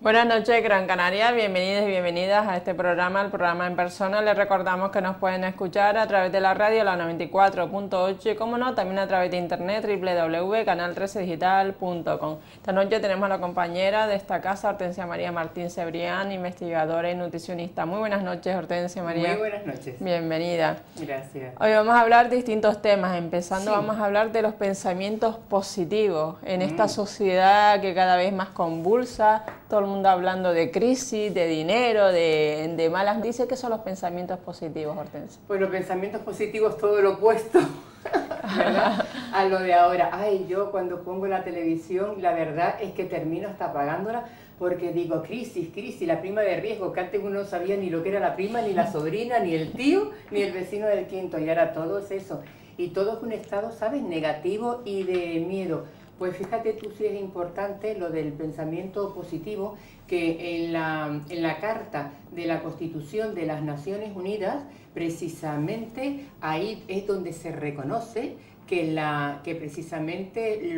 Buenas noches, Gran Canaria. Bienvenidos y bienvenidas a este programa, el programa en persona. Les recordamos que nos pueden escuchar a través de la radio, la 94.8 y, como no, también a través de internet, www.canal13digital.com. Esta noche tenemos a la compañera de esta casa, Hortensia María Martín Cebrián, investigadora y nutricionista. Muy buenas noches, Hortensia María. Muy buenas noches. Bienvenida. Gracias. Hoy vamos a hablar de distintos temas. Empezando, vamos a hablar de los pensamientos positivos en esta sociedad que cada vez más convulsa. Todo el mundo hablando de crisis, de dinero, de malas. Dice que son los pensamientos positivos, Hortensia. Pues los pensamientos positivos todo lo opuesto, ¿verdad? A lo de ahora. Ay, yo cuando pongo la televisión, la verdad es que termino hasta apagándola porque digo, crisis, la prima de riesgo, que antes uno no sabía ni lo que era la prima, ni la sobrina, ni el tío, ni el vecino del quinto, y ahora todo es eso. Y todo es un estado, ¿sabes?, negativo y de miedo. Pues fíjate tú si es importante lo del pensamiento positivo, que en la Carta de la Constitución de las Naciones Unidas, precisamente ahí es donde se reconoce que precisamente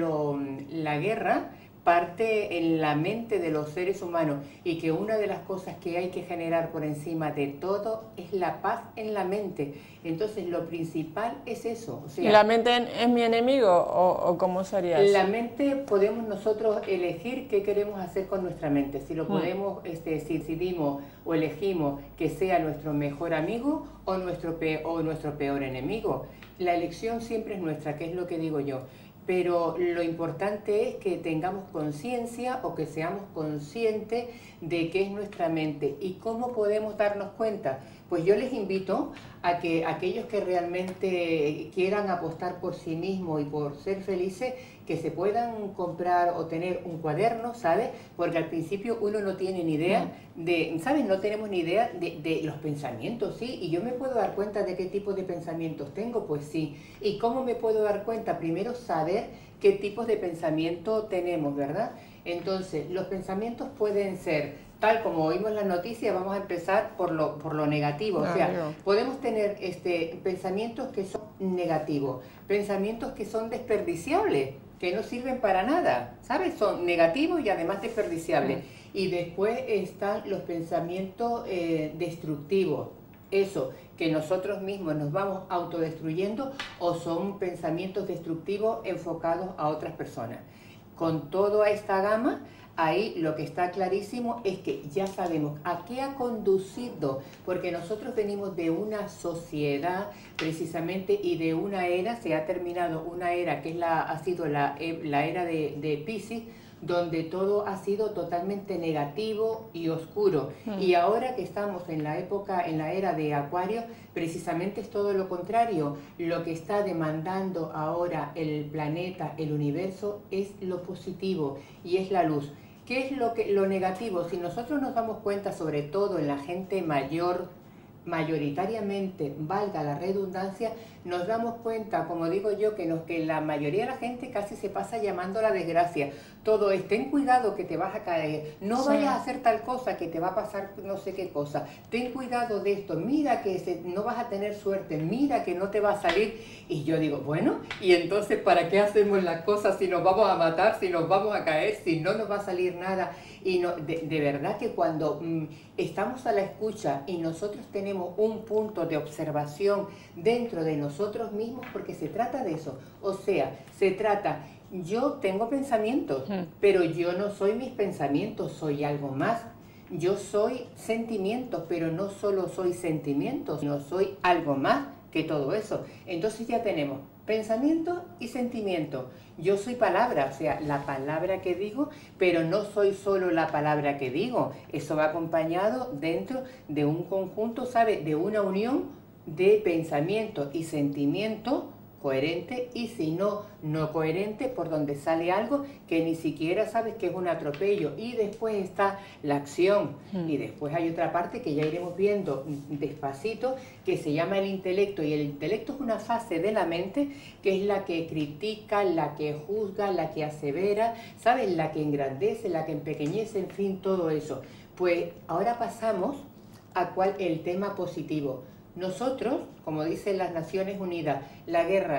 la guerra parte en la mente de los seres humanos y que una de las cosas que hay que generar por encima de todo es la paz en la mente. Entonces lo principal es eso. O sea, ¿y la mente es mi enemigo o cómo sería eso? La mente podemos nosotros elegir qué queremos hacer con nuestra mente. Si lo podemos, si decidimos o elegimos que sea nuestro mejor amigo o nuestro peor enemigo. La elección siempre es nuestra, que es lo que digo yo. Pero lo importante es que tengamos conciencia o que seamos conscientes de qué es nuestra mente y cómo podemos darnos cuenta. Pues yo les invito a que aquellos que realmente quieran apostar por sí mismos y por ser felices, que se puedan comprar o tener un cuaderno, ¿sabes? Porque al principio uno no tiene ni idea ¿sabes? No tenemos ni idea de los pensamientos, ¿sí? Y yo me puedo dar cuenta de qué tipo de pensamientos tengo, pues sí. ¿Y cómo me puedo dar cuenta? Primero saber qué tipos de pensamiento tenemos, ¿verdad? Entonces, los pensamientos pueden ser, tal como oímos en la noticia, vamos a empezar por lo negativo. O sea, podemos tener pensamientos que son negativos, pensamientos que son desperdiciables, que no sirven para nada, ¿sabes? Son negativos y además desperdiciables. Y después están los pensamientos destructivos, eso, que nosotros mismos nos vamos autodestruyendo, o son pensamientos destructivos enfocados a otras personas. Con toda esta gama, ahí lo que está clarísimo es que ya sabemos a qué ha conducido, porque nosotros venimos de una sociedad precisamente y de una era, se ha terminado una era que ha sido la era de Piscis, donde todo ha sido totalmente negativo y oscuro. Y ahora que estamos en la era de Acuario, precisamente es todo lo contrario. Lo que está demandando ahora el planeta, el universo, es lo positivo y es la luz. ¿Qué es lo negativo? Si nosotros nos damos cuenta, sobre todo en la gente mayor, mayoritariamente, valga la redundancia, nos damos cuenta, como digo yo, que la mayoría de la gente casi se pasa llamando la desgracia. Todo es, ten cuidado que te vas a caer, no vayas a hacer tal cosa que te va a pasar no sé qué cosa, ten cuidado de esto, mira que no vas a tener suerte, mira que no te va a salir. Y yo digo, bueno, y entonces ¿para qué hacemos las cosas si nos vamos a matar, si nos vamos a caer, si no nos va a salir nada? Y no, de verdad que cuando estamos a la escucha y nosotros tenemos un punto de observación dentro de nosotros mismos, porque se trata de eso, o sea, se trata, yo tengo pensamientos, pero yo no soy mis pensamientos, soy algo más. Yo soy sentimientos, pero no solo soy sentimientos, sino soy algo más que todo eso. Entonces ya tenemos pensamiento y sentimiento. Yo soy palabra, o sea, la palabra que digo, pero no soy solo la palabra que digo. Eso va acompañado dentro de un conjunto, ¿sabe? De una unión de pensamiento y sentimiento coherente, y si no, no coherente, por donde sale algo que ni siquiera sabes que es un atropello. Y después está la acción, y después hay otra parte que ya iremos viendo despacito, que se llama el intelecto, y el intelecto es una fase de la mente que es la que critica, la que juzga, la que asevera, ¿sabes? La que engrandece, la que empequeñece, en fin, todo eso. Pues ahora pasamos a el tema positivo. Nosotros, como dicen las Naciones Unidas, la guerra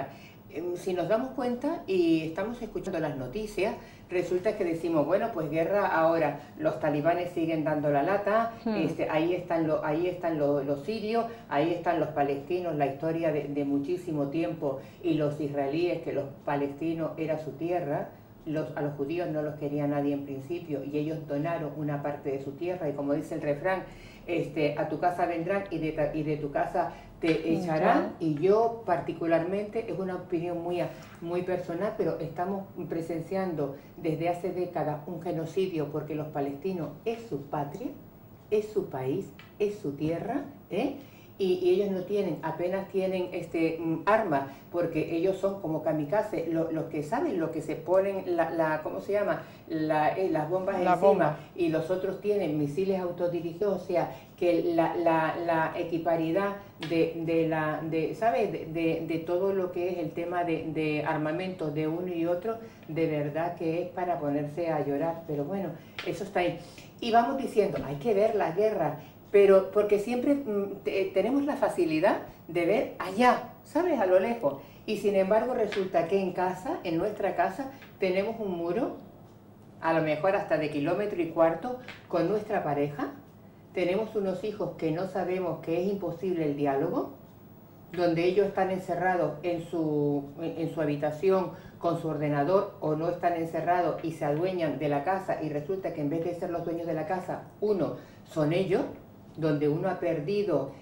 si nos damos cuenta y estamos escuchando las noticias, resulta que decimos, bueno, pues guerra ahora, los talibanes siguen dando la lata, ahí están los sirios, ahí están los palestinos, la historia de muchísimo tiempo, y los israelíes, que los palestinos era su tierra. A los judíos no los quería nadie en principio y ellos donaron una parte de su tierra, y como dice el refrán, a tu casa vendrán y de tu casa te echarán. Y yo particularmente, es una opinión muy personal, pero estamos presenciando desde hace décadas un genocidio, porque los palestinos es su patria, es su país, es su tierra, y ellos no tienen, apenas tienen armas, porque ellos son como kamikaze, los que saben lo que se ponen, ¿cómo se llama? Las bombas encima, y los otros tienen misiles autodirigidos, o sea, que la equiparidad ¿sabes? De todo lo que es el tema de armamento de uno y otro, de verdad que es para ponerse a llorar, pero bueno, eso está ahí. Y vamos diciendo, hay que ver la guerra, pero porque siempre tenemos la facilidad de ver allá, ¿sabes? A lo lejos. Y sin embargo resulta que en casa, en nuestra casa, tenemos un muro, a lo mejor hasta de 1,25 kilómetros, con nuestra pareja. Tenemos unos hijos que no sabemos, que es imposible el diálogo, donde ellos están encerrados en su habitación con su ordenador, o no están encerrados y se adueñan de la casa, y resulta que en vez de ser los dueños de la casa, son ellos, donde uno ha perdido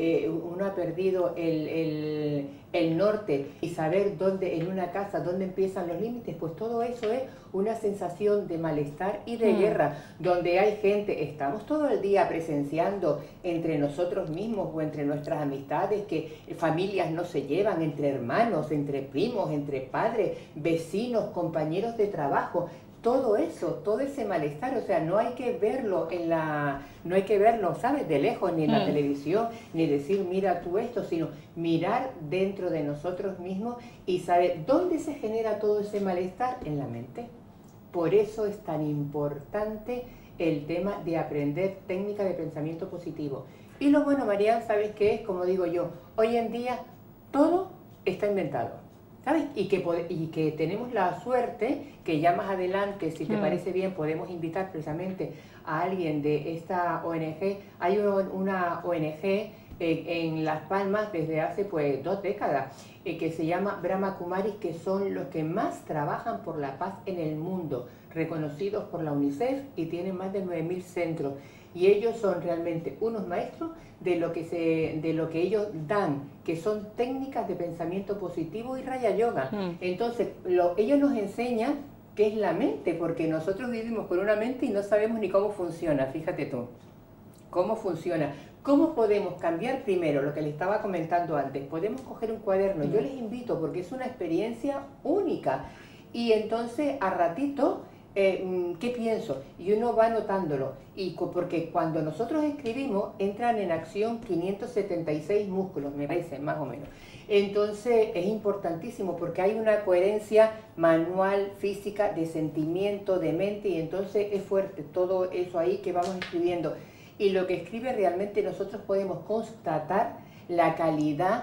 el norte, y saber dónde en una casa, dónde empiezan los límites, pues todo eso es una sensación de malestar y de guerra, donde hay gente, estamos todo el día presenciando entre nosotros mismos o entre nuestras amistades, que familias no se llevan, entre hermanos, entre primos, entre padres, vecinos, compañeros de trabajo. Todo eso, todo ese malestar, o sea, no hay que verlo no hay que verlo, ¿sabes? De lejos, ni en la televisión, ni decir, mira tú esto, sino mirar dentro de nosotros mismos y saber dónde se genera todo ese malestar, en la mente. Por eso es tan importante el tema de aprender técnica de pensamiento positivo. Y lo bueno, Marian, ¿sabes qué es? Como digo yo, hoy en día todo está inventado, ¿sabes? Y que tenemos la suerte que ya más adelante, si te parece bien, podemos invitar precisamente a alguien de esta ONG. Hay una ONG en Las Palmas desde hace pues 2 décadas, que se llama Brahma Kumaris, que son los que más trabajan por la paz en el mundo, reconocidos por la UNICEF, y tienen más de 9.000 centros. Y ellos son realmente unos maestros de lo que ellos dan, que son técnicas de pensamiento positivo y Raya Yoga. Entonces, ellos nos enseñan qué es la mente, porque nosotros vivimos con una mente y no sabemos ni cómo funciona, fíjate tú, cómo funciona. ¿Cómo podemos cambiar? Primero, lo que les estaba comentando antes, podemos coger un cuaderno, yo les invito porque es una experiencia única, y entonces a ratito, ¿qué pienso? Y uno va anotándolo, porque cuando nosotros escribimos entran en acción 576 músculos, me parece, más o menos. Entonces es importantísimo porque hay una coherencia manual, física, de sentimiento, de mente, y entonces es fuerte todo eso ahí que vamos escribiendo. Y lo que escribe realmente nosotros podemos constatar la calidad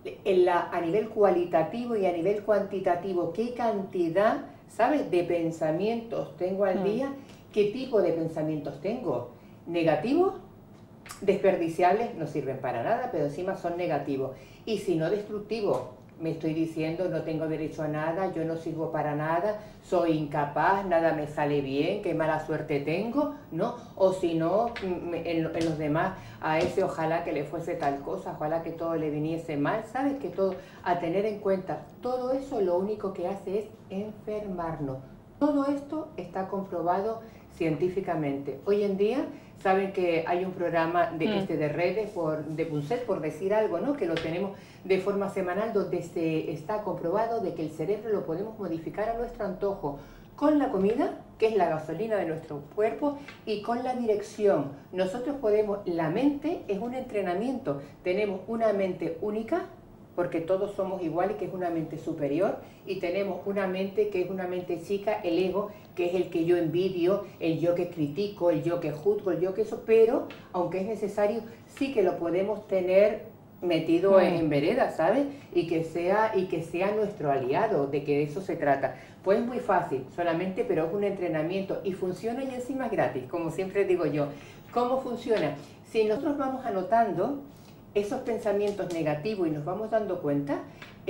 a nivel cualitativo y a nivel cuantitativo, qué cantidad, ¿sabes?, de pensamientos tengo al día, qué tipo de pensamientos tengo. Negativos, desperdiciables, no sirven para nada, pero encima son negativos. Y si no destructivos, me estoy diciendo, no tengo derecho a nada, yo no sirvo para nada, soy incapaz, nada me sale bien, qué mala suerte tengo, ¿no? O si no, en los demás, a ese ojalá que le fuese tal cosa, ojalá que todo le viniese mal, ¿sabes? Que todo, a tener en cuenta, todo eso lo único que hace es enfermarnos. Todo esto está comprobado científicamente. Hoy en día, saben que hay un programa de redes, de Punset, por decir algo, ¿no?, que lo tenemos de forma semanal, donde está comprobado de que el cerebro lo podemos modificar a nuestro antojo con la comida, que es la gasolina de nuestro cuerpo, y con la dirección. Nosotros podemos, la mente es un entrenamiento, tenemos una mente única, porque todos somos iguales, que es una mente superior, y tenemos una mente que es una mente chica, el ego, que es el que yo envidio, el yo que critico, el yo que juzgo, el yo que eso, pero, aunque es necesario, sí que lo podemos tener metido en vereda, ¿sabes? Y que sea nuestro aliado, de que de eso se trata. Pues es muy fácil, solamente, pero es un entrenamiento y funciona y encima es gratis, como siempre digo yo. ¿Cómo funciona? Si nosotros vamos anotando esos pensamientos negativos y nos vamos dando cuenta,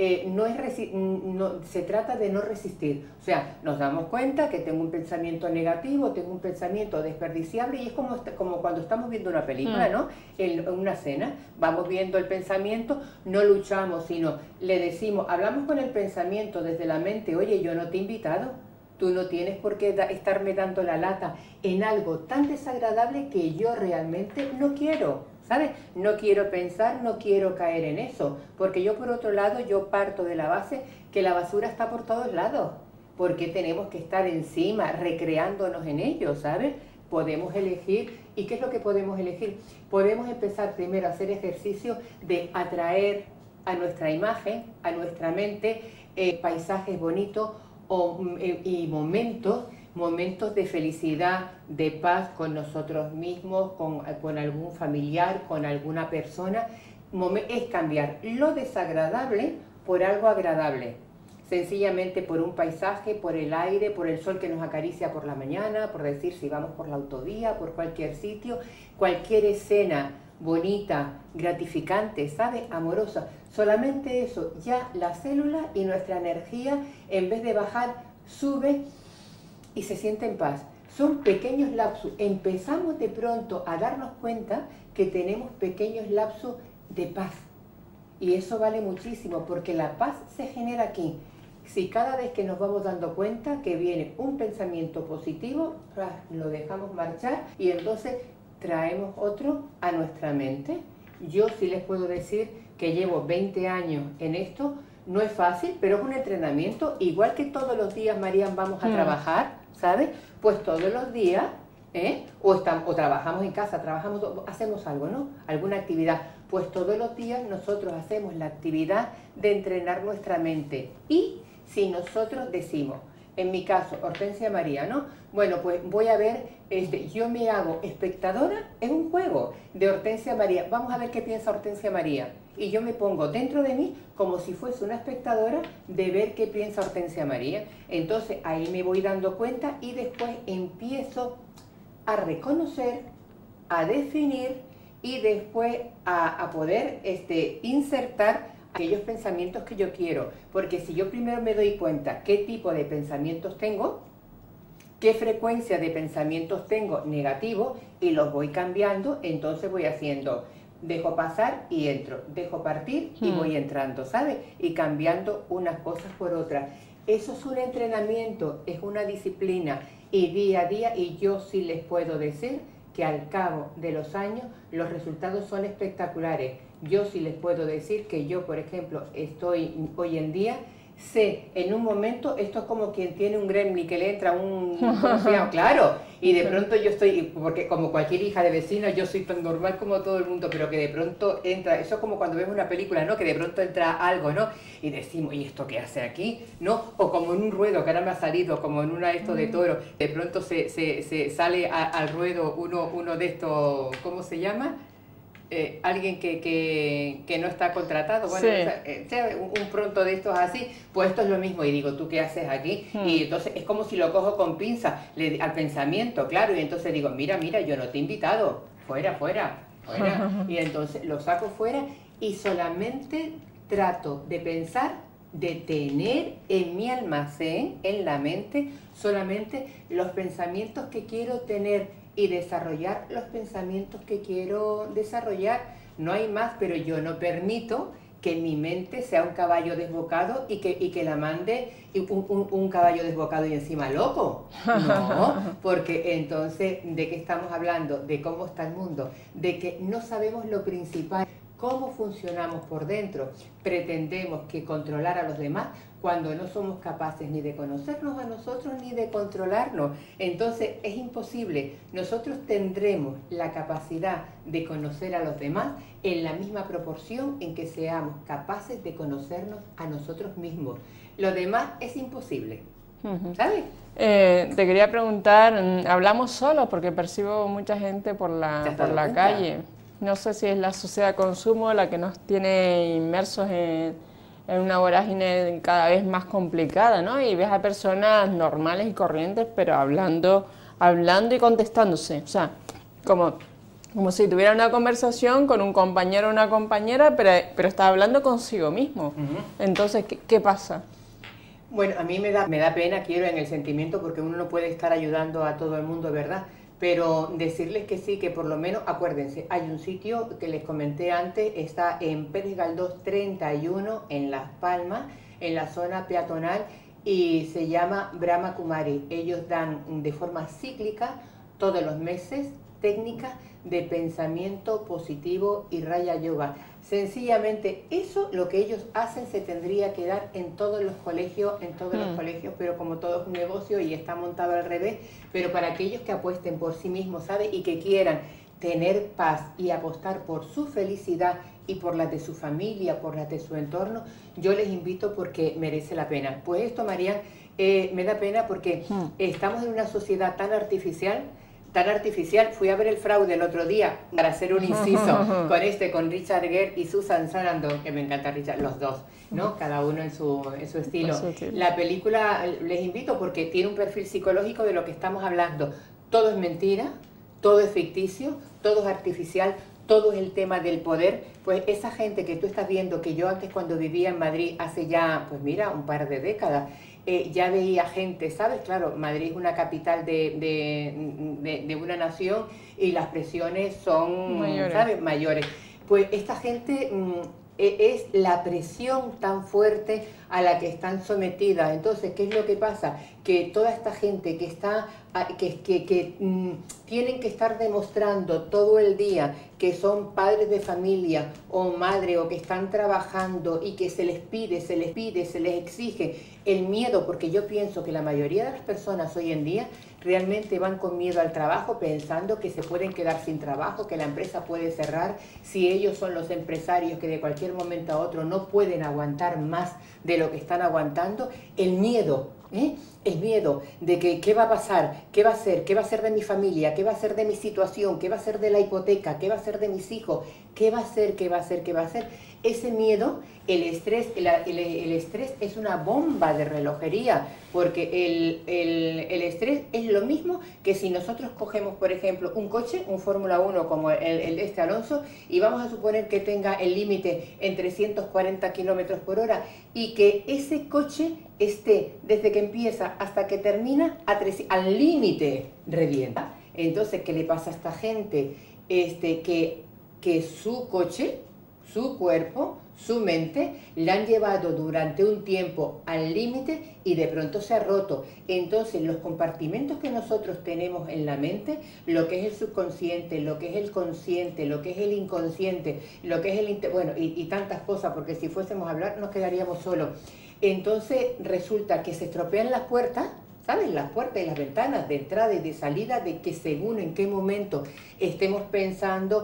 se trata de no resistir. O sea, nos damos cuenta que tengo un pensamiento negativo, tengo un pensamiento desperdiciable y es como cuando estamos viendo una película, ¿no? En una cena, vamos viendo el pensamiento, no luchamos, sino le decimos, hablamos con el pensamiento desde la mente, oye, yo no te he invitado, tú no tienes por qué estarme dando la lata en algo tan desagradable que yo realmente no quiero. ¿Sabes? No quiero pensar, no quiero caer en eso, porque yo por otro lado, yo parto de la base que la basura está por todos lados, porque tenemos que estar encima, recreándonos en ello, ¿sabes? Podemos elegir, ¿y qué es lo que podemos elegir? Podemos empezar primero a hacer ejercicio de atraer a nuestra imagen, a nuestra mente, paisajes bonitos y momentos de felicidad, de paz con nosotros mismos, con algún familiar, con alguna persona. Es cambiar lo desagradable por algo agradable. Sencillamente por un paisaje, por el aire, por el sol que nos acaricia por la mañana, por decir si vamos por la autovía, por cualquier sitio, cualquier escena bonita, gratificante, ¿sabes? Amorosa. Solamente eso, ya la célula y nuestra energía, en vez de bajar, sube y se siente en paz. Son pequeños lapsus. Empezamos de pronto a darnos cuenta que tenemos pequeños lapsus de paz. Y eso vale muchísimo, porque la paz se genera aquí. Si cada vez que nos vamos dando cuenta que viene un pensamiento positivo, lo dejamos marchar y entonces traemos otro a nuestra mente. Yo sí les puedo decir que llevo 20 años en esto. No es fácil, pero es un entrenamiento. Igual que todos los días, María, vamos a trabajar, ¿sabes? Pues todos los días, o trabajamos en casa, hacemos algo, ¿no? Alguna actividad. Pues todos los días nosotros hacemos la actividad de entrenar nuestra mente. Y si nosotros decimos, en mi caso, Hortensia María, ¿no? Bueno, pues voy a ver, yo me hago espectadora en un juego de Hortensia María. Vamos a ver qué piensa Hortensia María. Y yo me pongo dentro de mí como si fuese una espectadora de ver qué piensa Hortensia María. Entonces ahí me voy dando cuenta y después empiezo a reconocer, a definir y después a poder insertar aquellos pensamientos que yo quiero. Porque si yo primero me doy cuenta qué tipo de pensamientos tengo, qué frecuencia de pensamientos tengo negativos y los voy cambiando, entonces voy haciendo, dejo pasar y entro, dejo partir y voy entrando, ¿sabes? Y cambiando unas cosas por otras. Eso es un entrenamiento, es una disciplina y día a día, y yo sí les puedo decir que al cabo de los años los resultados son espectaculares. Yo sí les puedo decir que yo, por ejemplo, estoy hoy en día, sé, en un momento, esto es como quien tiene un gremlin que le entra ¿cómo se llama? Claro, y de pronto yo estoy, porque como cualquier hija de vecina, yo soy tan normal como todo el mundo, pero que de pronto entra, eso es como cuando vemos una película, ¿no? Que de pronto entra algo, ¿no? Y decimos, ¿y esto qué hace aquí? ¿No? O como en un ruedo, que ahora me ha salido, como en una de estos de toro, de pronto se sale al ruedo uno de estos, ¿cómo se llama? Alguien que no está contratado, bueno, un pronto de estos así, pues esto es lo mismo, y digo, ¿tú qué haces aquí? Y entonces es como si lo cojo con pinza al pensamiento, claro, y entonces digo, mira, yo no te he invitado, fuera, y entonces lo saco fuera y solamente trato de pensar, de tener en mi almacén, en la mente, solamente los pensamientos que quiero tener y desarrollar los pensamientos que quiero desarrollar. No hay más, pero yo no permito que mi mente sea un caballo desbocado y que la mande un caballo desbocado y encima loco. No, porque entonces, ¿de qué estamos hablando? De cómo está el mundo, de que no sabemos lo principal, cómo funcionamos por dentro. Pretendemos que controlar a los demás cuando no somos capaces ni de conocernos a nosotros ni de controlarnos. Entonces es imposible. Nosotros tendremos la capacidad de conocer a los demás en la misma proporción en que seamos capaces de conocernos a nosotros mismos. Lo demás es imposible, ¿sabes? Te quería preguntar, ¿hablamos solos? Porque percibo mucha gente por la calle. no sé si es la sociedad de consumo la que nos tiene inmersos en una vorágine cada vez más complicada, ¿no? Y ves a personas normales y corrientes, pero hablando y contestándose, o sea, como si tuviera una conversación con un compañero o una compañera, pero está hablando consigo mismo. Entonces, ¿qué pasa? Bueno, a mí me da pena, quiero en el sentimiento, porque uno no puede estar ayudando a todo el mundo, ¿verdad? Pero decirles que sí, que por lo menos, acuérdense, hay un sitio que les comenté antes, está en Pérez Galdós 31, en Las Palmas, en la zona peatonal, y se llama Brahma Kumari. Ellos dan de forma cíclica, todos los meses, técnicas de pensamiento positivo y Raya Yoga. Sencillamente eso, lo que ellos hacen, se tendría que dar en todos los colegios, pero como todo es un negocio y está montado al revés, pero para aquellos que apuesten por sí mismos, ¿sabe? Y que quieran tener paz y apostar por su felicidad y por la de su familia, por la de su entorno, yo les invito porque merece la pena. Pues esto, Marian, me da pena porque estamos en una sociedad tan artificial, fui a ver El Fraude el otro día para hacer un inciso con Richard Gere y Susan Sarandon, que me encanta Richard, los dos, ¿no? Cada uno en su estilo. La película les invito porque tiene un perfil psicológico de lo que estamos hablando. Todo es mentira, todo es ficticio, todo es artificial, todo es el tema del poder. Pues esa gente que tú estás viendo, que yo antes cuando vivía en Madrid hace ya, pues mira, un par de décadas, ya veía gente, ¿sabes? Claro, Madrid es una capital de una nación y las presiones son, mayores. ¿sabes? Mayores. Pues esta gente es la presión tan fuerte a la que están sometidas. Entonces, ¿qué es lo que pasa? Que toda esta gente que está, tienen que estar demostrando todo el día que son padres de familia o madre o que están trabajando y que se les pide, se les exige el miedo, porque yo pienso que la mayoría de las personas hoy en día realmente van con miedo al trabajo, pensando que se pueden quedar sin trabajo, que la empresa puede cerrar, si ellos son los empresarios que de cualquier momento a otro no pueden aguantar más de lo que están aguantando. El miedo de que qué va a pasar, qué va a ser de mi familia, qué va a ser de mi situación, qué va a ser de la hipoteca, qué va a ser de mis hijos, qué va a ser. Ese miedo, el estrés es una bomba de relojería, porque el estrés es lo mismo que si nosotros cogemos, por ejemplo, un coche, un Fórmula 1 como el Alonso, y vamos a suponer que tenga el límite en 340 kilómetros por hora y que ese coche esté desde que empieza hasta que termina al límite, revienta. Entonces, ¿qué le pasa a esta gente? Que su coche, su cuerpo, su mente, la han llevado durante un tiempo al límite y de pronto se ha roto. Entonces, los compartimentos que nosotros tenemos en la mente, lo que es el subconsciente, lo que es el consciente, lo que es el inconsciente, lo que es y tantas cosas, porque si fuésemos a hablar nos quedaríamos solos. Entonces, resulta que se estropean las puertas, ¿sabes? Las puertas y las ventanas de entrada y de salida, de que según en qué momento estemos pensando,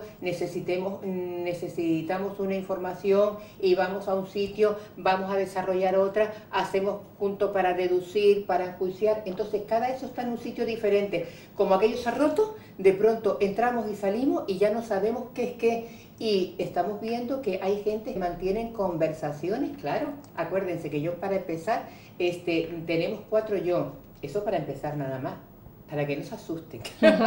necesitamos una información y vamos a un sitio, vamos a desarrollar otra, hacemos punto para deducir, para enjuiciar. Entonces cada eso está en un sitio diferente. Como aquello se ha roto, de pronto entramos y salimos y ya no sabemos qué es qué. Y estamos viendo que hay gente que mantienen conversaciones, claro. Acuérdense que yo, para empezar, tenemos 4 yo. Eso para empezar nada más, para que no se asusten.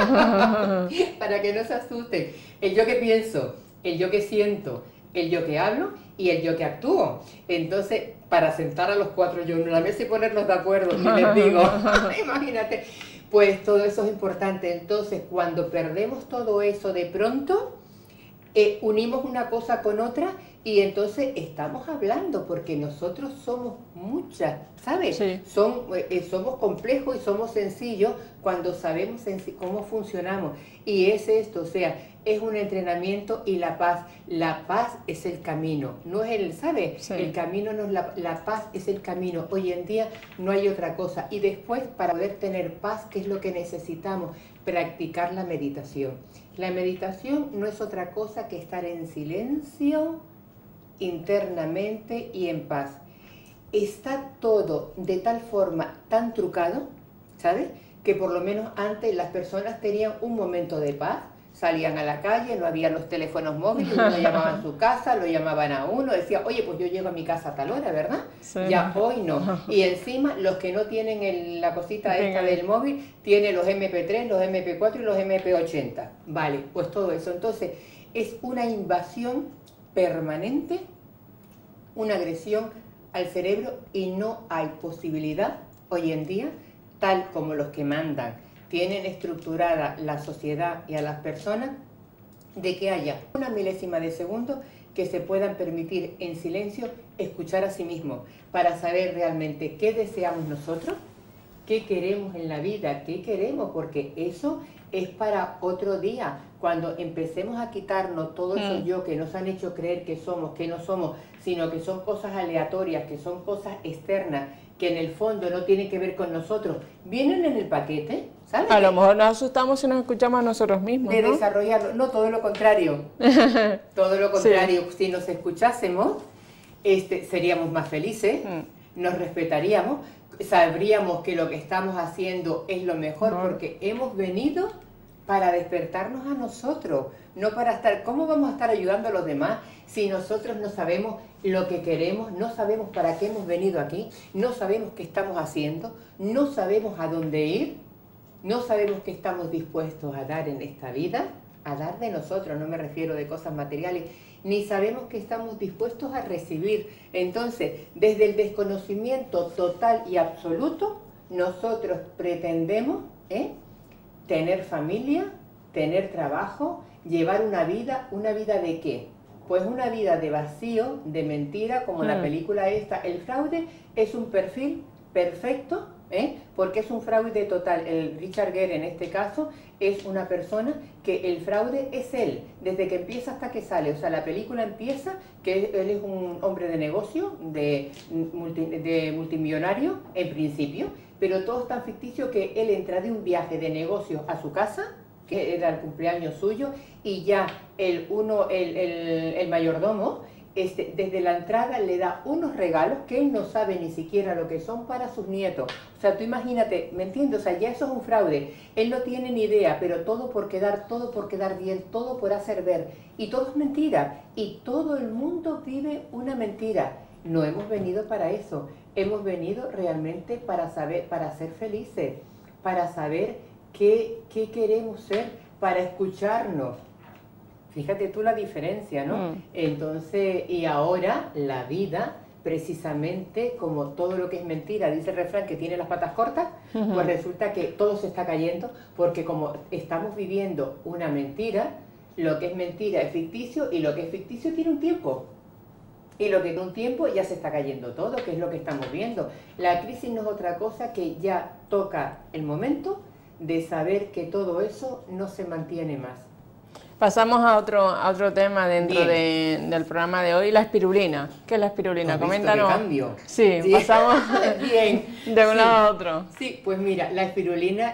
Para que no se asusten. El yo que pienso, el yo que siento, el yo que hablo y el yo que actúo. Entonces, para sentar a los 4 yo en la mesa y ponernos de acuerdo, y les digo, imagínate, pues todo eso es importante. Entonces, cuando perdemos todo eso de pronto, unimos una cosa con otra y entonces estamos hablando, porque nosotros somos muchas, ¿sabes? Sí. Somos complejos y somos sencillos cuando sabemos cómo funcionamos. Y es esto, o sea, es un entrenamiento. Y la paz es el camino, no es el, ¿sabes? Sí. El camino no es la paz es el camino. Hoy en día no hay otra cosa. Y después, para poder tener paz, ¿qué es lo que necesitamos? Practicar la meditación. La meditación no es otra cosa que estar en silencio internamente y en paz. Está todo de tal forma tan trucado, ¿sabes? Que por lo menos antes las personas tenían un momento de paz, salían a la calle, no había los teléfonos móviles, uno llamaba a su casa, lo llamaban a uno, decía, oye, pues yo llego a mi casa a tal hora, ¿verdad? Sí. Ya hoy no. Y encima, los que no tienen la cosita esta del móvil, tienen los MP3, los MP4 y los MP80. Vale, pues todo eso. Entonces, es una invasión permanente, una agresión al cerebro, y no hay posibilidad hoy en día, tal como los que mandan tienen estructurada la sociedad y a las personas, de que haya una milésima de segundo que se puedan permitir en silencio escuchar a sí mismos para saber realmente qué deseamos nosotros, qué queremos en la vida, qué queremos, porque eso es para otro día. Cuando empecemos a quitarnos todo eso yo que nos han hecho creer que somos, que no somos, sino que son cosas aleatorias, que son cosas externas, que en el fondo no tienen que ver con nosotros, vienen en el paquete, ¿sabes? A lo mejor nos asustamos si nos escuchamos a nosotros mismos, de ¿no? desarrollarlo. No, todo lo contrario. Todo lo contrario. Sí. Si nos escuchásemos, seríamos más felices, nos respetaríamos, sabríamos que lo que estamos haciendo es lo mejor, porque hemos venido para despertarnos a nosotros, no para estar... ¿Cómo vamos a estar ayudando a los demás si nosotros no sabemos lo que queremos, no sabemos para qué hemos venido aquí, no sabemos qué estamos haciendo, no sabemos a dónde ir, no sabemos qué estamos dispuestos a dar en esta vida, a dar de nosotros, no me refiero de cosas materiales, ni sabemos qué estamos dispuestos a recibir? Entonces, desde el desconocimiento total y absoluto, nosotros pretendemos tener familia, tener trabajo, llevar una vida ¿de qué? Pues una vida de vacío, de mentira, como la película esta. El fraude es un perfil perfecto, porque es un fraude total. El Richard Gere, en este caso, es una persona que el fraude es él, desde que empieza hasta que sale. O sea, la película empieza que él es un hombre de negocio, de multimillonario, en principio, pero todo es tan ficticio que él entra de un viaje de negocios a su casa, que era el cumpleaños suyo, y ya el mayordomo, desde la entrada le da unos regalos que él no sabe ni siquiera lo que son para sus nietos. O sea, tú imagínate, ¿me entiendes? O sea, ya eso es un fraude. Él no tiene ni idea, pero todo por quedar bien, todo por hacer ver. Y todo es mentira. Y todo el mundo vive una mentira. No hemos venido para eso. Hemos venido realmente para saber, para ser felices, para saber qué queremos ser, para escucharnos. Fíjate tú la diferencia, ¿no? Entonces, y ahora la vida, precisamente como todo lo que es mentira, dice el refrán que tiene las patas cortas, pues resulta que todo se está cayendo, porque como estamos viviendo una mentira, lo que es mentira es ficticio, y lo que es ficticio tiene un tiempo. Y lo que tiene un tiempo ya se está cayendo todo, que es lo que estamos viendo. La crisis no es otra cosa que ya toca el momento de saber que todo eso no se mantiene más. Pasamos a otro tema dentro del programa de hoy, la espirulina. ¿Qué es la espirulina? Coméntanos. Cambio. Sí, pasamos bien de uno a otro. Sí, pues mira, la espirulina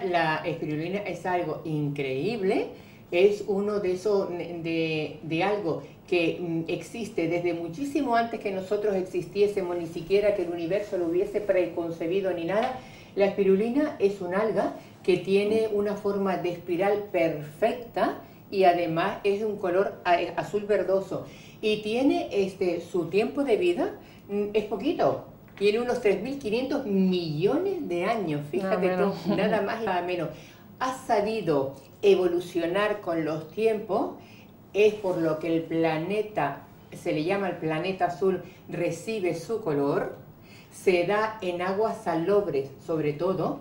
es algo increíble, es uno de esos, de algo que existe desde muchísimo antes que nosotros existiésemos, ni siquiera que el universo lo hubiese preconcebido ni nada. La espirulina es un alga que tiene una forma de espiral perfecta, y además es de un color azul verdoso, y tiene su tiempo de vida es poquito, tiene unos 3.500 millones de años, fíjate tú, nada más y nada menos. Ha sabido evolucionar con los tiempos, es por lo que el planeta, se le llama el planeta azul, recibe su color. Se da en aguas salobres, sobre todo,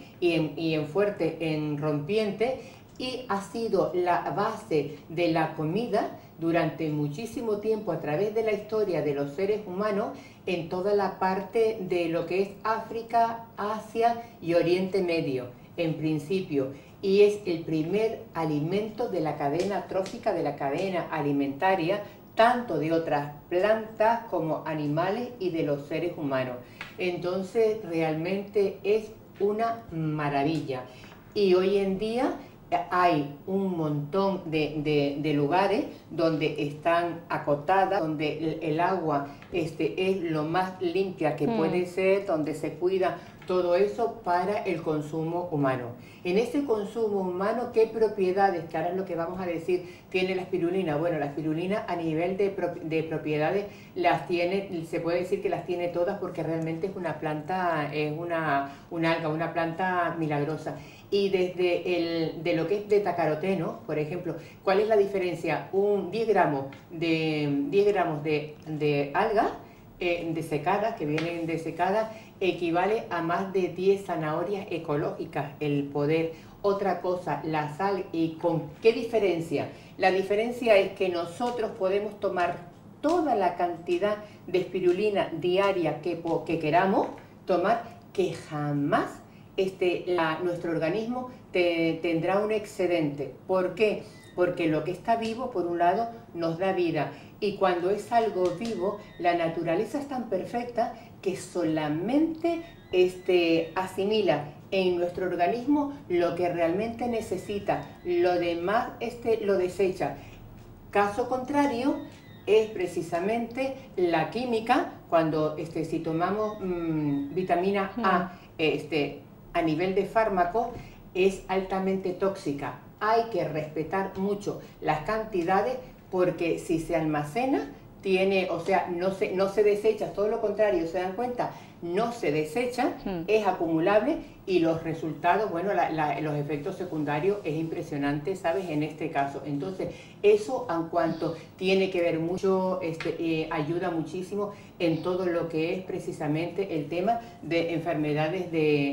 y en fuerte, en rompiente, y ha sido la base de la comida durante muchísimo tiempo a través de la historia de los seres humanos en toda la parte de lo que es África, Asia y Oriente Medio, en principio. Y es el primer alimento de la cadena trófica, de la cadena alimentaria, tanto de otras plantas como animales y de los seres humanos. Entonces realmente es una maravilla. Y hoy en día hay un montón de lugares donde están acotadas, donde el agua es lo más limpia que puede ser, donde se cuida todo eso para el consumo humano. En ese consumo humano, ¿qué propiedades, que ahora es lo que vamos a decir, tiene la espirulina? Bueno, la espirulina a nivel de propiedades las tiene, se puede decir que las tiene todas porque realmente es una planta, es una alga, una planta milagrosa. Y desde de lo que es betacaroteno, por ejemplo, ¿cuál es la diferencia? 10 gramos de alga desecadas, que vienen desecadas, equivale a más de 10 zanahorias ecológicas, el poder. Otra cosa, la sal. ¿Y con qué diferencia? La diferencia es que nosotros podemos tomar toda la cantidad de espirulina diaria que queramos tomar, que jamás nuestro organismo tendrá un excedente. ¿Por qué? Porque lo que está vivo, por un lado, nos da vida. Y cuando es algo vivo, la naturaleza es tan perfecta que solamente asimila en nuestro organismo lo que realmente necesita. Lo demás lo desecha. Caso contrario es precisamente la química, cuando si tomamos vitamina A a nivel de fármaco, es altamente tóxica. Hay que respetar mucho las cantidades, porque si se almacena, no se desecha, todo lo contrario, ¿se dan cuenta? No se desecha, es acumulable, y los resultados, bueno, los efectos secundarios es impresionante, ¿sabes? En este caso. Entonces, eso en cuanto tiene que ver mucho, ayuda muchísimo en todo lo que es precisamente el tema de enfermedades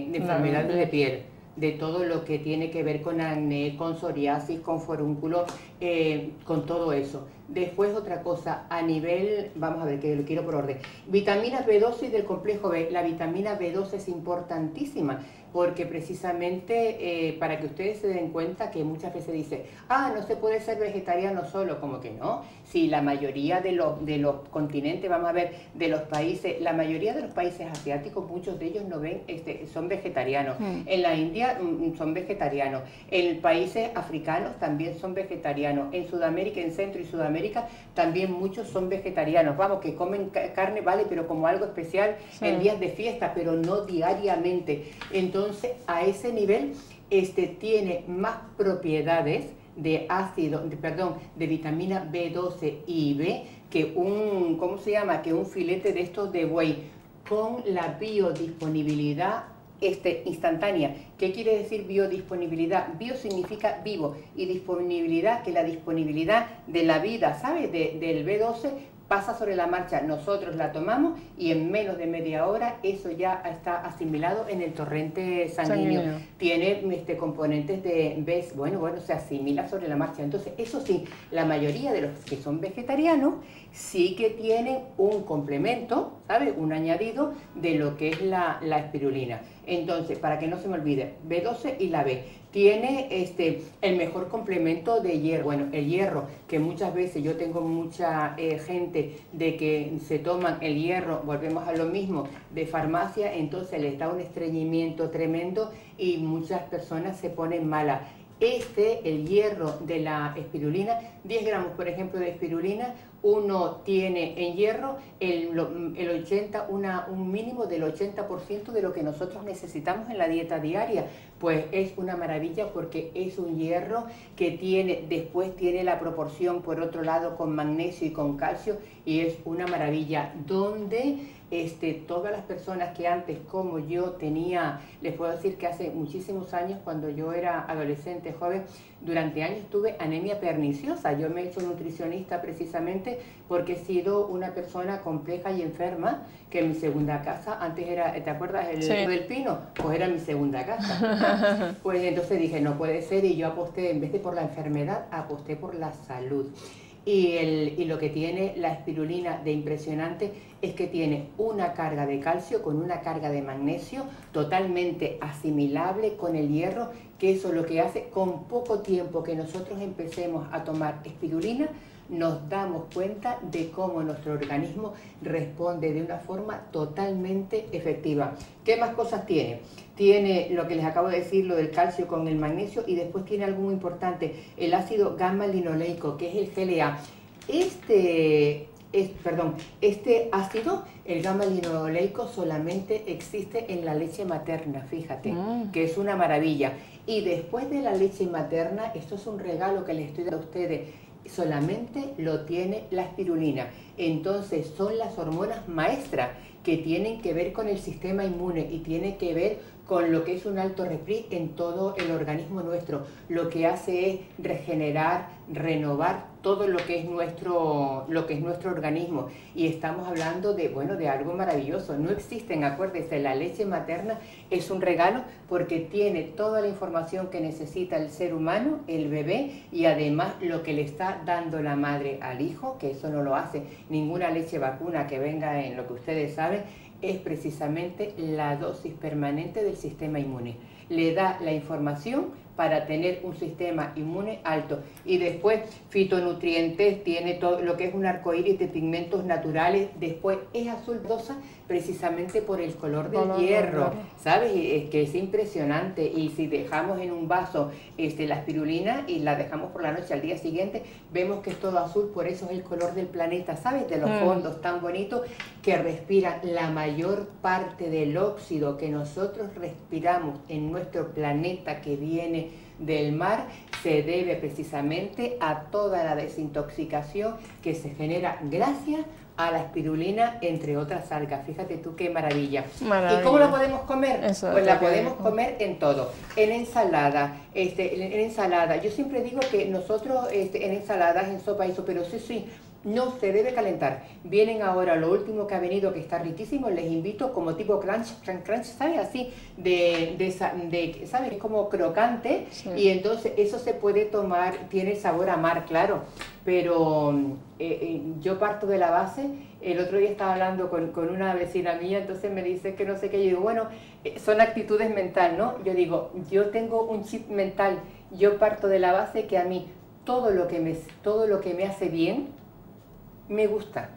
de piel, de todo lo que tiene que ver con acné, con psoriasis, con forúnculos, con todo eso. Después otra cosa, a nivel, vamos a ver que lo quiero por orden, vitamina B12 y del complejo B. La vitamina B12 es importantísima, porque precisamente para que ustedes se den cuenta que muchas veces dice, no se puede ser vegetariano solo, como que no. Si la mayoría de los continentes, vamos a ver, de los países, la mayoría de los países asiáticos, muchos de ellos son vegetarianos. En la India son vegetarianos, en países africanos también son vegetarianos, en Sudamérica, en Centro y Sudamérica también muchos son vegetarianos. Vamos, que comen carne, vale, pero como algo especial en días de fiesta, pero no diariamente. Entonces, a ese nivel, tiene más propiedades de de vitamina B12 y B que que un filete de estos de buey, con la biodisponibilidad instantánea. ¿Qué quiere decir biodisponibilidad? Bio significa vivo, y disponibilidad, que la disponibilidad de la vida, ¿sabes? Del B12 pasa sobre la marcha. Nosotros la tomamos y en menos de media hora eso ya está asimilado en el torrente sanguíneo. Tiene componentes de B, bueno, se asimila sobre la marcha. Entonces, eso sí, la mayoría de los que son vegetarianos sí que tienen un complemento, ¿sabes? Un añadido de lo que es la espirulina. Entonces, para que no se me olvide, B12 y la B. Tiene el mejor complemento de hierro. Bueno, el hierro, que muchas veces yo tengo mucha gente de que se toman el hierro, volvemos a lo mismo, de farmacia, entonces les da un estreñimiento tremendo y muchas personas se ponen malas. El hierro de la espirulina, 10 gramos por ejemplo de espirulina, uno tiene en hierro un mínimo del 80% de lo que nosotros necesitamos en la dieta diaria. Pues es una maravilla, porque es un hierro que después tiene la proporción por otro lado con magnesio y con calcio, y es una maravilla, donde todas las personas que antes, como yo, tenía, les puedo decir que hace muchísimos años, cuando yo era adolescente, joven, durante años tuve anemia perniciosa. Yo me he hecho nutricionista precisamente porque he sido una persona compleja y enferma, que mi segunda casa antes era, ¿te acuerdas? El Cerro del Pino, pues era mi segunda casa. Pues entonces dije, no puede ser, y yo aposté, en vez de por la enfermedad, aposté por la salud. Y lo que tiene la espirulina de impresionante es que tiene una carga de calcio con una carga de magnesio totalmente asimilable con el hierro, que eso lo que hace, con poco tiempo que nosotros empecemos a tomar espirulina, nos damos cuenta de cómo nuestro organismo responde de una forma totalmente efectiva. ¿Qué más cosas tiene? Tiene lo que les acabo de decir, lo del calcio con el magnesio, y después tiene algo muy importante, el ácido gamma linoleico, que es el GLA. este ácido, el gamma-linoleico, solamente existe en la leche materna, fíjate, que es una maravilla. Y después de la leche materna, esto es un regalo que les estoy dando a ustedes, solamente lo tiene la espirulina. Entonces son las hormonas maestras que tienen que ver con el sistema inmune y tienen que ver con lo que es un alto repris en todo el organismo nuestro. Lo que hace es regenerar, renovar todo lo que es nuestro organismo. Y estamos hablando de, bueno, de algo maravilloso. No existen, acuérdense, la leche materna es un regalo porque tiene toda la información que necesita el ser humano, el bebé, y además lo que le está dando la madre al hijo, que eso no lo hace ninguna leche vacuna que venga en lo que ustedes saben, es precisamente la dosis permanente del sistema inmune. Le da la información para tener un sistema inmune alto. Y después fitonutrientes, tiene todo lo que es un arcoíris de pigmentos naturales. Después es azul verdosa precisamente por el color del hierro, ¿sabes? Es que es impresionante. Y si dejamos en un vaso la espirulina y la dejamos por la noche, al día siguiente vemos que es todo azul, por eso es el color del planeta, ¿sabes? De los fondos tan bonitos que respiran la mayor parte del óxido que nosotros respiramos en nuestro planeta, que viene del mar, se debe precisamente a toda la desintoxicación que se genera gracias a la espirulina, entre otras algas. Fíjate tú qué maravilla. ¿Y cómo la podemos comer? Eso, pues la podemos comer en todo, en ensalada, en ensalada. Yo siempre digo que nosotros en ensaladas, en sopa y eso, pero sí, no se debe calentar. Vienen ahora, lo último que ha venido, que está riquísimo, les invito, como tipo crunch, ¿sabes? Así, ¿sabes? Es como crocante, sí. Y entonces eso se puede tomar, tiene sabor a mar, claro, pero yo parto de la base. El otro día estaba hablando con una vecina mía, entonces me dice que no sé qué, yo digo, bueno, son actitudes mentales, ¿no? Yo digo, yo tengo un chip mental, yo parto de la base que a mí todo lo que me hace bien, me gusta.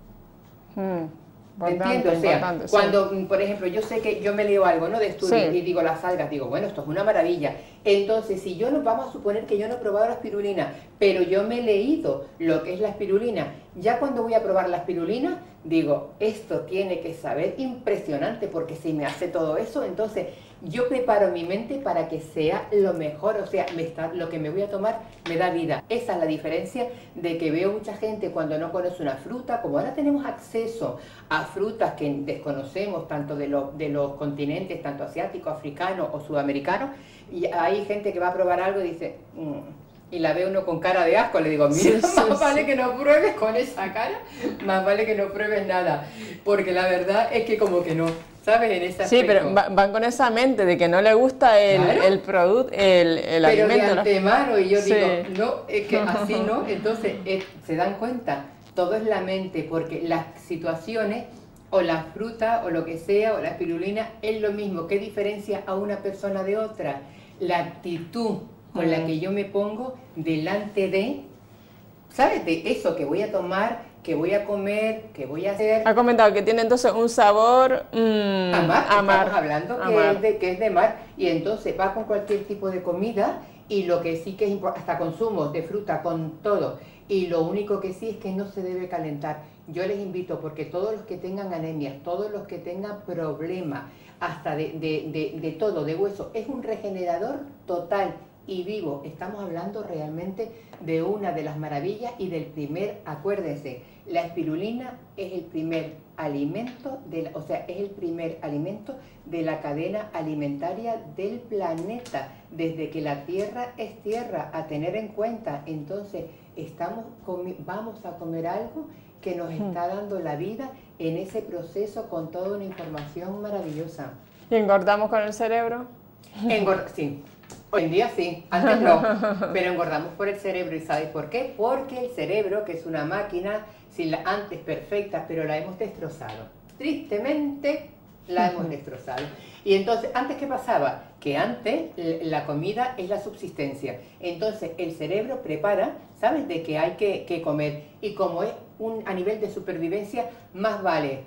¿Entiendes? O sea, cuando, por ejemplo, yo sé que yo me leo algo, ¿no? De estudio, sí. Y digo las algas, digo, bueno, esto es una maravilla. Entonces, si yo no, vamos a suponer que yo no he probado la espirulina, pero yo me he leído lo que es la espirulina, ya cuando voy a probar la espirulina, digo, esto tiene que saber impresionante, porque si me hace todo eso, entonces yo preparo mi mente para que sea lo mejor, o sea, lo que me voy a tomar me da vida. Esa es la diferencia de que veo mucha gente cuando no conoce una fruta, como ahora tenemos acceso a frutas que desconocemos, tanto de los continentes, tanto asiático, africano o sudamericano, y hay gente que va a probar algo y dice, y la ve uno con cara de asco, le digo, mira, más vale que no pruebes con esa cara, más vale que no pruebes nada, porque la verdad es que como que no, ¿sabes? En ese aspecto. Sí, pero van con esa mente de que no le gusta el producto, el alimento. Pero de antemano, y yo digo, no, es que así no, entonces se dan cuenta, todo es la mente, porque las situaciones, o la fruta, o lo que sea, o la espirulina, es lo mismo. ¿Qué diferencia a una persona de otra? La actitud con la que yo me pongo delante de, ¿sabes? De eso que voy a tomar, que voy a comer, que voy a hacer. Ha comentado que tiene entonces un sabor amar. Estamos hablando que es de mar, y entonces va con cualquier tipo de comida, y lo que sí que es importante, hasta consumos de fruta, con todo, y lo único que sí es que no se debe calentar. Yo les invito, porque todos los que tengan anemias, todos los que tengan problemas, hasta de todo, de hueso, es un regenerador total y vivo. Estamos hablando realmente de una de las maravillas y del acuérdense, la espirulina es el primer alimento, es el primer alimento de la cadena alimentaria del planeta, desde que la Tierra es Tierra, a tener en cuenta. Entonces, vamos a comer algo que nos está dando la vida en ese proceso, con toda una información maravillosa. ¿Y engordamos con el cerebro? Sí. Hoy en día sí, antes no, pero engordamos por el cerebro. ¿Y sabes por qué? Porque el cerebro, que es una máquina, antes perfecta, pero la hemos destrozado. Tristemente la hemos destrozado. Y entonces, ¿antes qué pasaba? Que antes la comida es la subsistencia. Entonces el cerebro prepara, ¿sabes? De que hay que comer. Y como es a nivel de supervivencia, más vale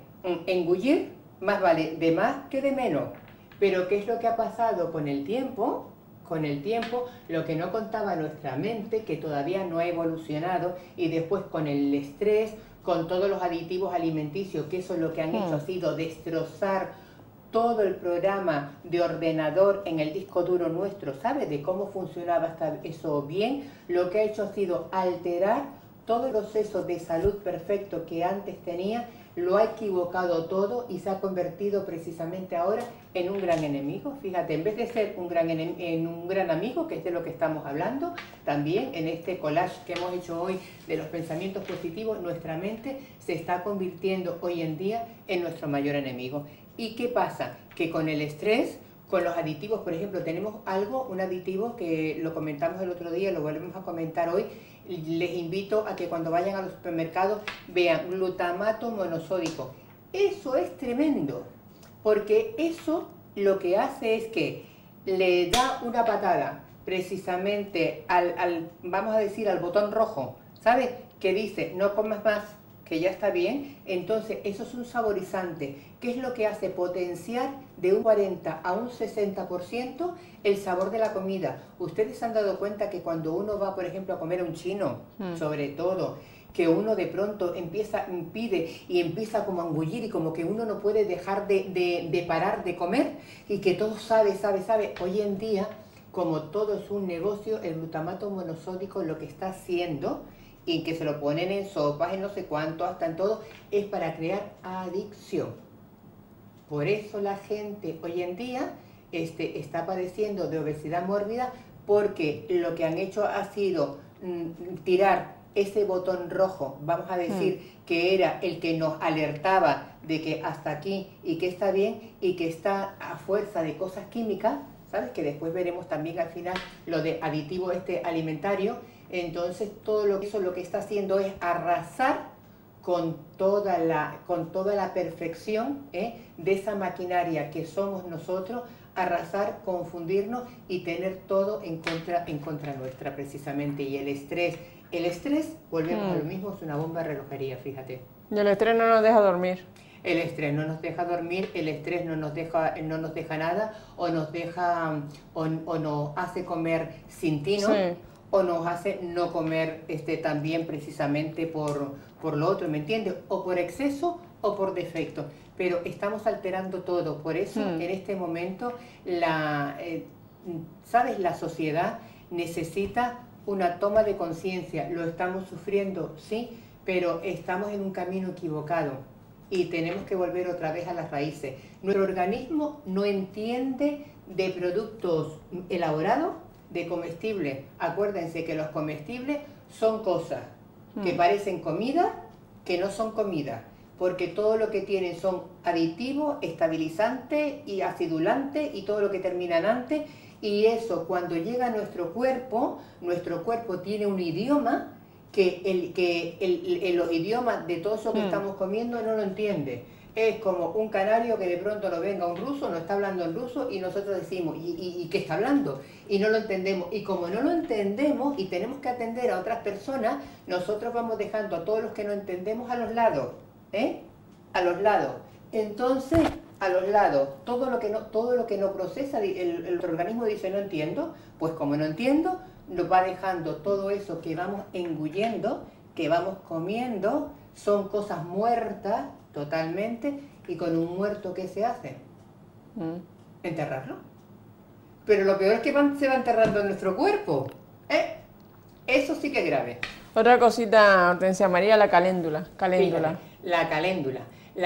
engullir, más vale de más que de menos. Pero ¿qué es lo que ha pasado con el tiempo? con el tiempo, lo que no contaba nuestra mente, que todavía no ha evolucionado, y después con el estrés, con todos los aditivos alimenticios, que eso lo que han hecho ha sido destrozar todo el programa de ordenador en el disco duro nuestro, ¿sabe? De cómo funcionaba hasta eso bien, lo que ha hecho ha sido alterar todo el proceso de salud perfecto que antes tenía, lo ha equivocado todo y se ha convertido precisamente ahora en un gran enemigo. Fíjate, en vez de ser un gran amigo, que es de lo que estamos hablando, también en este collage que hemos hecho hoy de los pensamientos positivos, nuestra mente se está convirtiendo hoy en día en nuestro mayor enemigo. ¿Y qué pasa? Que con el estrés, con los aditivos, por ejemplo, tenemos un aditivo que lo comentamos el otro día, lo volvemos a comentar hoy. Les invito a que cuando vayan a los supermercados vean glutamato monosódico. Eso es tremendo, porque eso lo que hace es que le da una patada precisamente vamos a decir, al botón rojo, ¿sabes? Que dice, no comas más, que ya está bien. Entonces eso es un saborizante. ¿Qué es lo que hace? Potenciar de un 40 a un 60% el sabor de la comida. Ustedes se han dado cuenta que cuando uno va, por ejemplo, a comer a un chino, sobre todo, que uno de pronto pide y empieza como a engullir y como que uno no puede dejar de parar de comer y que todo sabe. Hoy en día, como todo es un negocio, el glutamato monosódico lo que está haciendo, y que se lo ponen en sopas, en no sé cuánto, hasta en todo, es para crear adicción. Por eso la gente hoy en día está padeciendo de obesidad mórbida, porque lo que han hecho ha sido tirar ese botón rojo, vamos a decir, que era el que nos alertaba de que hasta aquí y que está bien, y que está a fuerza de cosas químicas, ¿sabes? Que después veremos también al final lo de aditivo alimentario. Entonces todo eso lo que está haciendo es arrasar con toda la perfección de esa maquinaria que somos nosotros, arrasar, confundirnos y tener todo en contra nuestra precisamente. Y el estrés, volvemos a lo mismo, es una bomba de relojería, fíjate. Y el estrés no nos deja dormir. El estrés no nos deja dormir, el estrés no nos deja nada, o nos hace comer sin tino. Sí. O nos hace no comer también precisamente por lo otro, ¿me entiendes? O por exceso o por defecto. Pero estamos alterando todo. Por eso en este momento ¿sabes? La sociedad necesita una toma de conciencia. Lo estamos sufriendo, sí, pero estamos en un camino equivocado y tenemos que volver otra vez a las raíces. Nuestro organismo no entiende de productos elaborados, de comestibles. Acuérdense que los comestibles son cosas que parecen comida, que no son comida, porque todo lo que tienen son aditivos, estabilizantes y acidulantes y todo lo que terminan antes, y eso cuando llega a nuestro cuerpo tiene un idioma que los idiomas de todo eso que estamos comiendo no lo entiende. Es como un canario que de pronto nos venga un ruso, nos está hablando en ruso y nosotros decimos, ¿y qué está hablando? Y no lo entendemos. Y como no lo entendemos y tenemos que atender a otras personas, nosotros vamos dejando a todos los que no entendemos a los lados, a los lados. Entonces, a los lados, todo lo que no procesa, el organismo dice, no entiendo, pues como no entiendo, nos va dejando todo eso que vamos engullendo, que vamos comiendo, son cosas muertas, totalmente, y con un muerto, ¿qué se hace? Enterrarlo. Pero lo peor es que se va enterrando en nuestro cuerpo. Eso sí que es grave. Otra cosita, Hortensia María, la caléndula. Fíjate, la caléndula.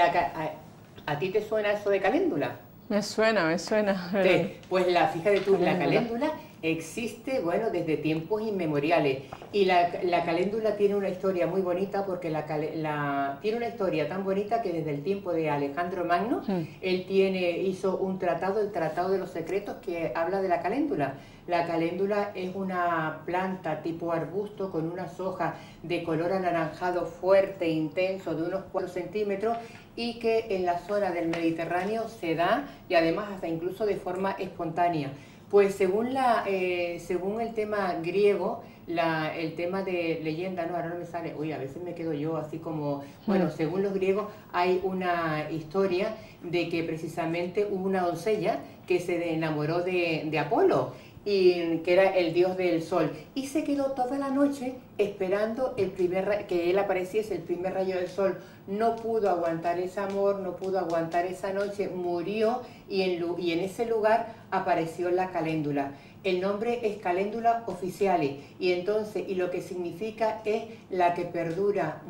¿A ti te suena eso de caléndula? Me suena. Sí, pues fíjate tú, la caléndula existe, bueno, desde tiempos inmemoriales. Y la caléndula tiene una historia muy bonita, porque tiene una historia tan bonita que desde el tiempo de Alejandro Magno, él hizo un tratado, el Tratado de los Secretos, que habla de la caléndula. La caléndula es una planta tipo arbusto con unas hojas de color anaranjado fuerte e intenso de unos 4 centímetros, y que en la zona del Mediterráneo se da, y además hasta incluso de forma espontánea. Pues según el tema griego, el tema de leyenda, no, ahora no me sale, a veces me quedo yo así como, bueno, según los griegos hay una historia de que precisamente hubo una doncella que se enamoró de Apolo, y que era el dios del sol, y se quedó toda la noche esperando que él apareciese, el primer rayo del sol. No pudo aguantar ese amor, no pudo aguantar esa noche, murió, y en ese lugar apareció la caléndula. El nombre es Caléndula officiale, y entonces, y lo que significa es la que perdura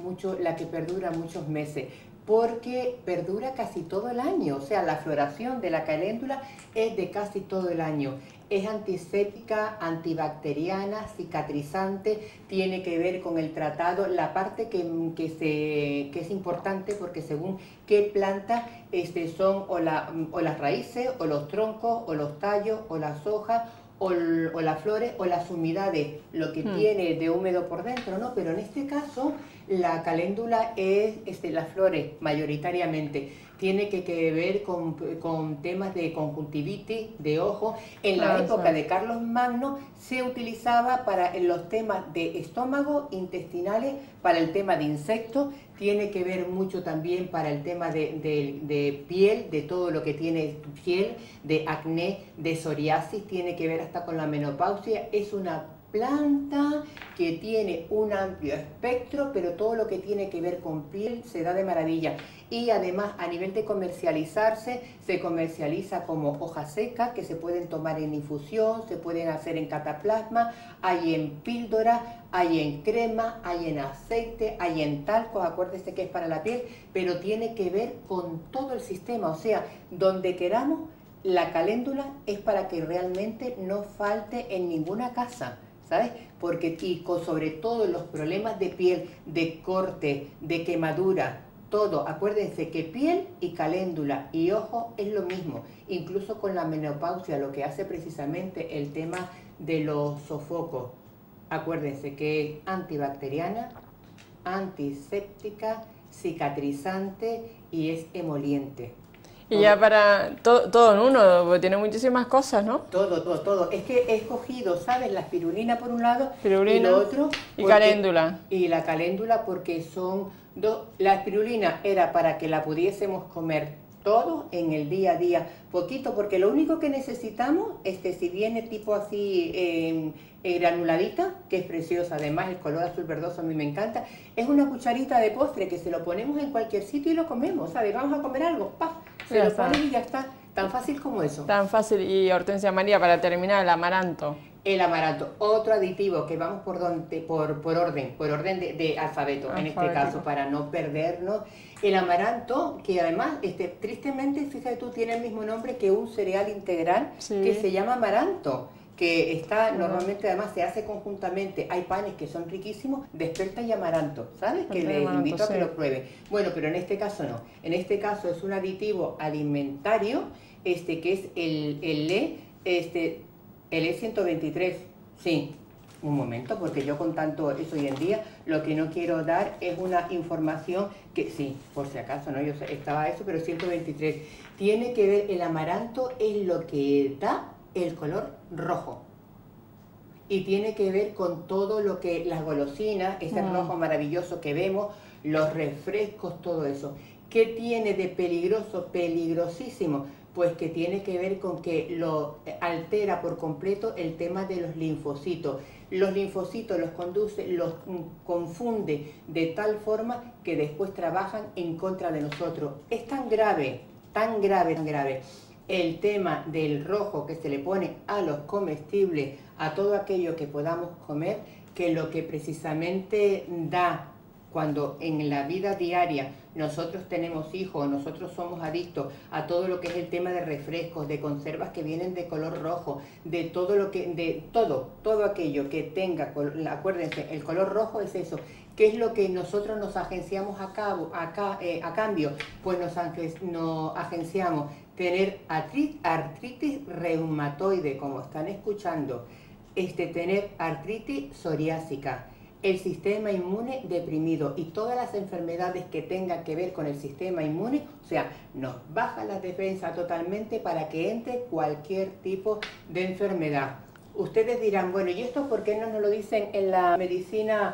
muchos meses, porque perdura casi todo el año. O sea, la floración de la caléndula es de casi todo el año. Es antiséptica, antibacteriana, cicatrizante, tiene que ver con el tratado, la parte que es importante, porque según qué planta son o las raíces, o los troncos, o los tallos, o las hojas, o las flores, o las humedades, lo que tiene de húmedo por dentro, ¿no? Pero en este caso, la caléndula es las flores, mayoritariamente. Tiene que ver con temas de conjuntivitis, de ojo. En la época de Carlos Magno se utilizaba para los temas de estómago, intestinales, para el tema de insectos. Tiene que ver mucho también para el tema de piel, de todo lo que tiene piel, de acné, de psoriasis. Tiene que ver hasta con la menopausia. Es una planta que tiene un amplio espectro, pero todo lo que tiene que ver con piel se da de maravilla. Y además, a nivel de comercializarse, se comercializa como hoja seca, que se pueden tomar en infusión, se pueden hacer en cataplasma, hay en píldora, hay en crema, hay en aceite, hay en talco. Acuérdese que es para la piel, pero tiene que ver con todo el sistema. O sea, donde queramos, la caléndula es para que realmente no falte en ninguna casa, ¿sabes? Porque sobre todo los problemas de piel, de corte, de quemadura, todo. Acuérdense que piel y caléndula y ojo es lo mismo. Incluso con la menopausia, lo que hace precisamente el tema de los sofocos. Acuérdense que es antibacteriana, antiséptica, cicatrizante y es emoliente. Y ya para todo en uno, porque tiene muchísimas cosas, ¿no? Todo. Es que he escogido, ¿sabes? La espirulina por un lado, Espirulina y lo otro... y caléndula. Y la caléndula porque son dos... La espirulina era para que la pudiésemos comer todos en el día a día, poquito, porque lo único que necesitamos, si viene tipo así granuladita, que es preciosa, además el color azul verdoso a mí me encanta, es una cucharita de postre que se lo ponemos en cualquier sitio y lo comemos, ¿sabes? Vamos a comer algo, ¡paf! Se lo ponen y ya está, tan fácil como eso. Tan fácil. Y Hortensia María, para terminar, el amaranto. El amaranto, otro aditivo que vamos por orden de alfabeto, en este caso, para no perdernos. El amaranto, que además, tristemente, fíjate tú, tiene el mismo nombre que un cereal integral que se llama amaranto, que está normalmente, además, se hace conjuntamente. Hay panes que son riquísimos de espelta y amaranto, ¿sabes? Que les invito a que lo prueben. Bueno, pero en este caso no. En este caso es un aditivo alimentario, que es el E123, sí, un momento, porque yo con tanto eso hoy en día, lo que no quiero dar es una información que, sí, por si acaso, ¿no? Yo estaba eso, pero 123. Tiene que ver, el amaranto es lo que da el color rojo. Y tiene que ver con todo lo que, las golosinas, ese rojo maravilloso que vemos, los refrescos, todo eso. ¿Qué tiene de peligroso? Peligrosísimo. Pues que tiene que ver con que lo altera por completo el tema de los linfocitos. Los linfocitos los confunde de tal forma que después trabajan en contra de nosotros. Es tan grave, tan grave, tan grave el tema del rojo que se le pone a los comestibles, a todo aquello que podamos comer, que lo que precisamente da cuando en la vida diaria nosotros tenemos hijos, nosotros somos adictos a todo lo que es el tema de refrescos, de conservas que vienen de color rojo, de todo lo que, todo aquello que tenga, acuérdense, el color rojo es eso. ¿Qué es lo que nosotros nos agenciamos a cambio? Pues nos agenciamos tener artritis reumatoide, como están escuchando, tener artritis psoriásica, el sistema inmune deprimido y todas las enfermedades que tengan que ver con el sistema inmune, o sea, nos baja la defensa totalmente para que entre cualquier tipo de enfermedad. Ustedes dirán, bueno, ¿y esto por qué no nos lo dicen en la medicina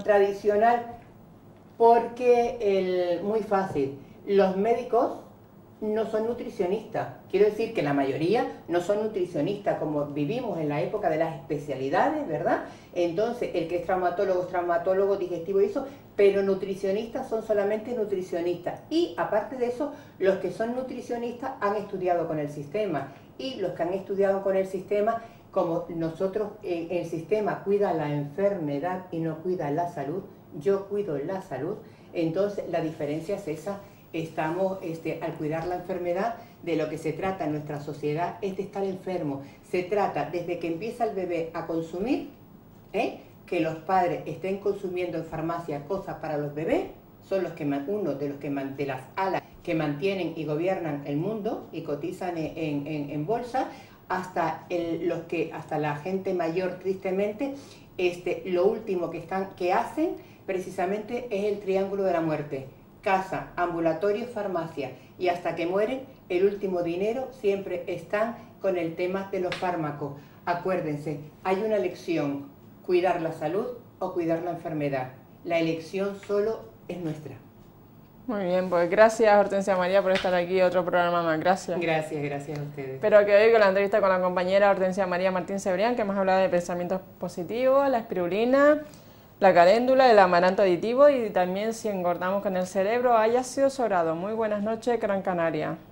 tradicional? Porque muy fácil, los médicos no son nutricionistas. Quiero decir que la mayoría no son nutricionistas, como vivimos en la época de las especialidades, ¿verdad? Entonces, el que es traumatólogo, digestivo y eso, pero nutricionistas son solamente nutricionistas. Y aparte de eso, los que son nutricionistas han estudiado con el sistema. Y los que han estudiado con el sistema, como nosotros, el sistema cuida la enfermedad y no cuida la salud, yo cuido la salud, entonces la diferencia es esa. Estamos, al cuidar la enfermedad, de lo que se trata en nuestra sociedad es de estar enfermo. Se trata desde que empieza el bebé a consumir, que los padres estén consumiendo en farmacia cosas para los bebés, son los que uno de los que de las alas que mantienen y gobiernan el mundo y cotizan en bolsa, hasta hasta la gente mayor, tristemente, lo último que hacen precisamente es el triángulo de la muerte: casa, ambulatorio, farmacia, y hasta que mueren, el último dinero siempre están con el tema de los fármacos. Acuérdense, hay una elección: cuidar la salud o cuidar la enfermedad. La elección solo es nuestra. Muy bien, pues gracias Hortensia María por estar aquí, otro programa más, gracias. Gracias a ustedes. Espero que hoy con la entrevista con la compañera Hortensia María Martín Cebrián, que hemos hablado de pensamientos positivos, la espirulina, la caléndula, el amaranto aditivo y también si engordamos con el cerebro haya sido sobrado. Muy buenas noches, Gran Canaria.